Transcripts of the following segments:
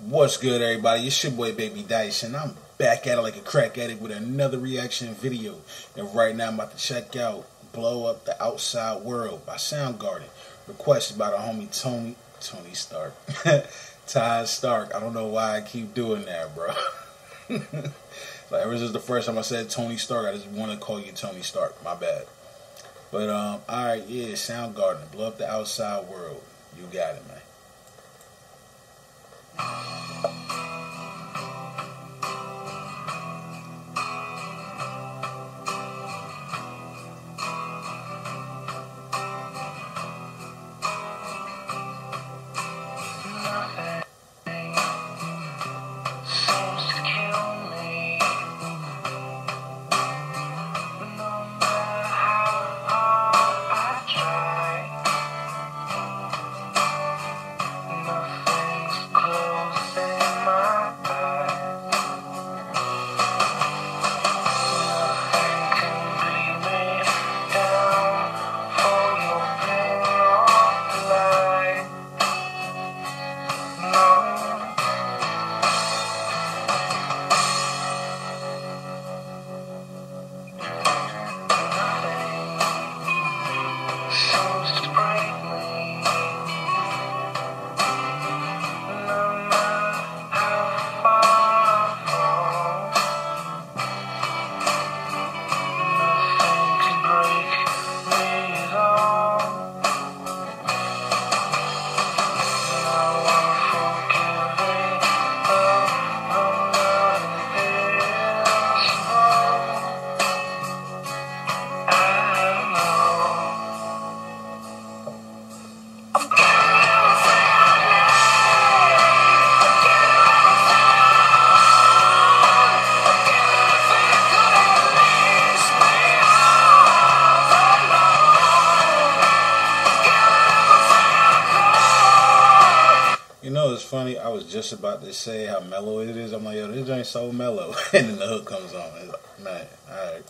What's good, everybody? It's your boy Baby Dice, and I'm back at it like a crack addict with another reaction video. And right now I'm about to check out Blow Up the Outside World by Soundgarden, requested by the homie Tony Stark. Ty Stark. I don't know why I keep doing that, bro. Like, ever since the first time I said Tony Stark, I just want to call you Tony Stark. My bad. But, alright, yeah, Soundgarden, Blow Up the Outside World. You got it, man. You know, it's funny, I was just about to say how mellow it is. I'm like, yo, this ain't so mellow. And then the hook comes on. It's like, man, alright.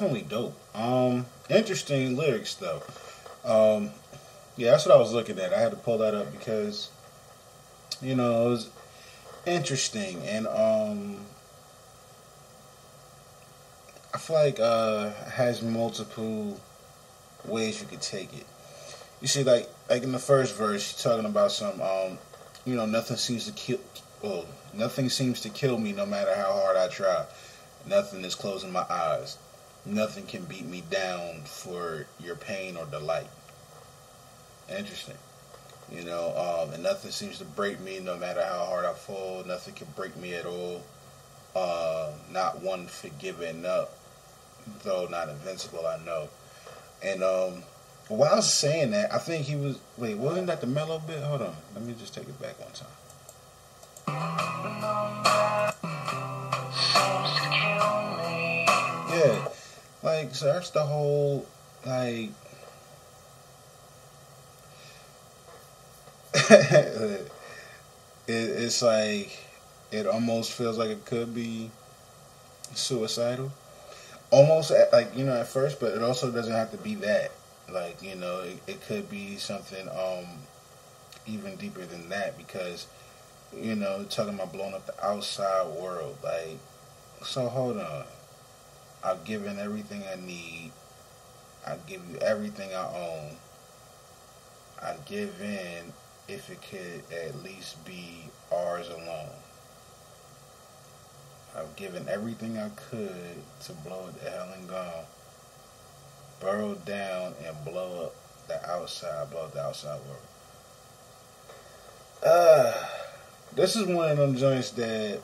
definitely dope. Interesting lyrics though. Yeah, that's what I was looking at. I had to pull that up because, it was interesting, and I feel like it has multiple ways you could take it. You see, like in the first verse, you're talking about some, nothing seems to kill. Well, nothing seems to kill me, no matter how hard I try. Nothing is closing my eyes. Nothing can beat me down for your pain or delight. Interesting. And nothing seems to break me, no matter how hard I fall. Nothing can break me at all. Not one for giving up, though not invincible, I know. And while I was saying that, I think he was. Wait, wasn't that the mellow bit? Hold on, let me just take it back one time. Yeah, like, so that's the whole, like. It's like, it almost feels like it could be suicidal. Almost at first, but it also doesn't have to be that. Like, it could be something even deeper than that, because, talking about blowing up the outside world. Like, so hold on. I've given everything I need. I give you everything I own. I give in if it could at least be ours alone. I've given everything I could to blow it to hell and gone. Burrow down and blow up the outside world. This is one of them joints that,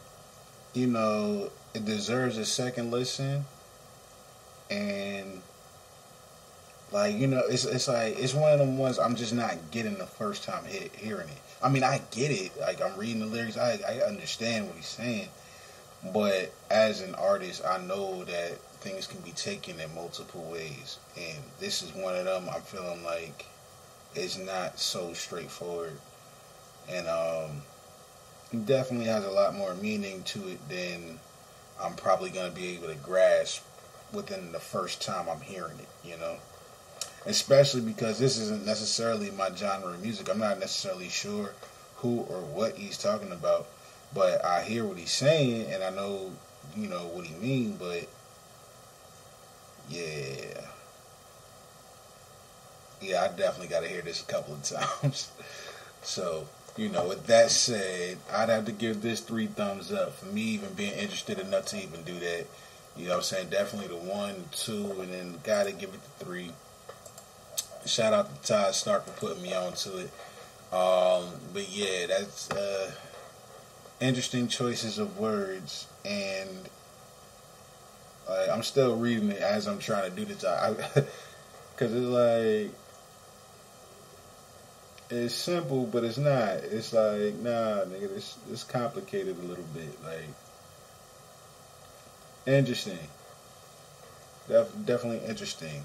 it deserves a second listen. And, like, it's like, it's one of them ones I'm just not getting the first time hearing it. I mean, I get it. Like, I'm reading the lyrics. I understand what he's saying. But as an artist, I know that things can be taken in multiple ways. And this is one of them I'm feeling like it's not so straightforward. And it definitely has a lot more meaning to it than I'm probably going to be able to grasp within the first time I'm hearing it, Especially because this isn't necessarily my genre of music. I'm not necessarily sure who or what he's talking about. But I hear what he's saying, and I know, what he means, but, yeah, I definitely got to hear this a couple of times. So, with that said, I'd have to give this 3 thumbs up for me even being interested enough to even do that. You know what I'm saying? Definitely the 1, 2, and then got to give it the 3. Shout out to Todd Stark for putting me on to it. But yeah, that's interesting choices of words, and I'm still reading it as I'm trying to do this, because it's like, it's simple, but it's not. It's like, nah, nigga, it's complicated a little bit. Like, interesting, definitely interesting.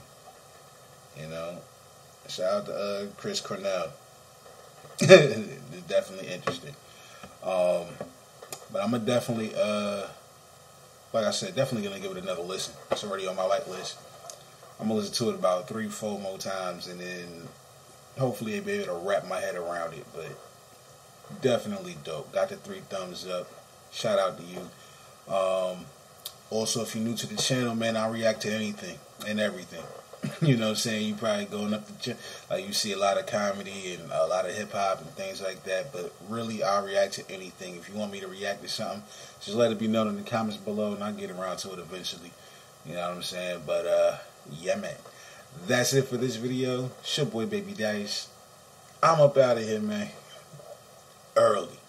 Shout out to Chris Cornell. It's definitely interesting. But I'm gonna definitely, like I said, definitely gonna give it another listen. It's already on my like list. I'm gonna listen to it about 3-4 more times, and then hopefully I'll be able to wrap my head around it. But definitely dope. Got the 3 thumbs up. Shout out to you. Also, if you're new to the channel, man, I react to anything and everything. You know what I'm saying? You probably going up the like, you see a lot of comedy and a lot of hip hop and things like that, but really I'll react to anything. If you want me to react to something, just let it be known in the comments below, and I'll get around to it eventually. You know what I'm saying? But yeah, man, that's it for this video. It's your boy Baby Dice. I'm up out of here, man, early.